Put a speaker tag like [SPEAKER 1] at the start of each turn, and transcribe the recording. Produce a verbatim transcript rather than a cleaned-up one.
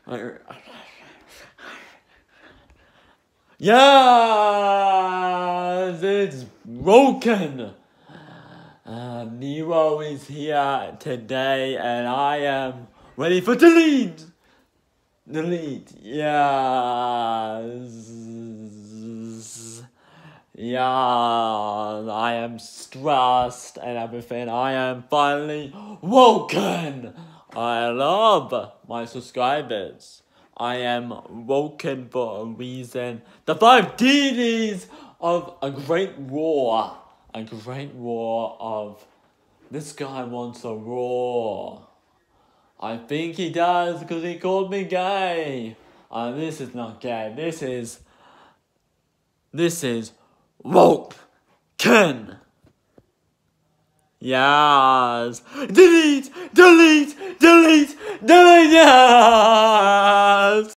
[SPEAKER 1] Yes, it's broken. Uh, Nero is here today, and I am ready for delete. Delete. Yes. Yeah, I am stressed and everything. I am finally woken. I love my subscribers. I am woken for a reason. The five deities of a great war. A great war of this guy wants a war. I think he does because he called me gay. Uh, this is not gay. This is. This is woken. Yes. Delete, delete, delete, delete. Yeah.